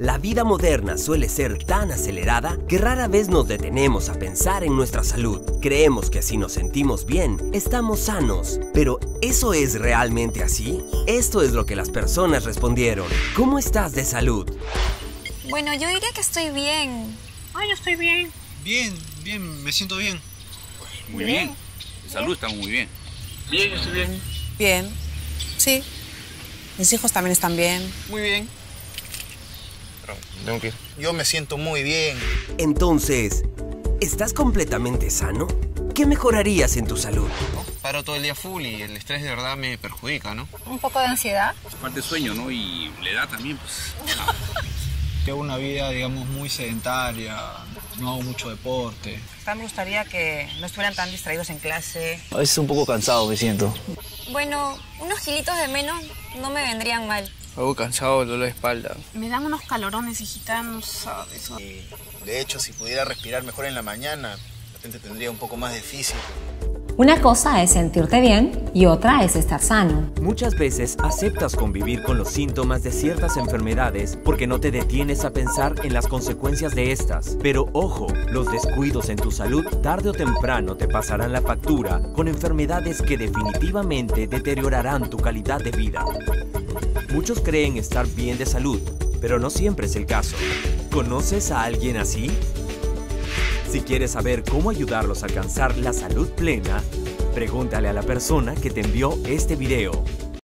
La vida moderna suele ser tan acelerada que rara vez nos detenemos a pensar en nuestra salud. Creemos que si nos sentimos bien, estamos sanos. Pero, ¿eso es realmente así? Esto es lo que las personas respondieron. ¿Cómo estás de salud? Bueno, yo diría que estoy bien. Yo estoy bien. Bien, me siento bien. Muy bien. De salud estamos muy bien. Bien, estoy bien. Bien, sí. Mis hijos también están bien. Muy bien. Pero tengo que ir. Yo me siento muy bien. Entonces, ¿estás completamente sano? ¿Qué mejorarías en tu salud? Paro todo el día full y el estrés de verdad me perjudica, ¿no? Un poco de ansiedad. Aparte de sueño, ¿no? Y la edad también, pues. Tengo una vida, digamos, muy sedentaria, no hago mucho deporte. Me gustaría que no estuvieran tan distraídos en clase. A veces un poco cansado me siento. Bueno, unos kilitos de menos no me vendrían mal. Algo cansado, dolor de espalda. Me dan unos calorones, hijita, no sabes. Y de hecho, si pudiera respirar mejor en la mañana, de repente tendría un poco más de físico. Una cosa es sentirte bien y otra es estar sano. Muchas veces aceptas convivir con los síntomas de ciertas enfermedades porque no te detienes a pensar en las consecuencias de estas. Pero ojo, los descuidos en tu salud tarde o temprano te pasarán la factura con enfermedades que definitivamente deteriorarán tu calidad de vida. Muchos creen estar bien de salud, pero no siempre es el caso. ¿Conoces a alguien así? Si quieres saber cómo ayudarlos a alcanzar la salud plena, pregúntale a la persona que te envió este video.